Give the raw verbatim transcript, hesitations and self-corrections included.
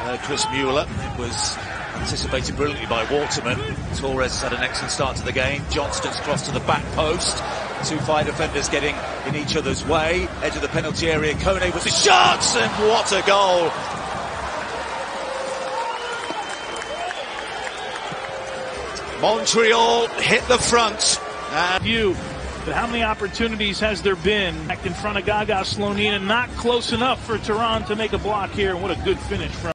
uh, Chris Mueller. It was anticipated brilliantly by Waterman. Torres had an excellent start to the game. Johnston's cross to the back post. Two fire defenders getting in each other's way. Edge of the penalty area. Koné with the shots, and what a goal! Montreal hit the front. And view, but how many opportunities has there been back in front of Gaga Slonina? Not close enough for Tehran to make a block here. What a good finish from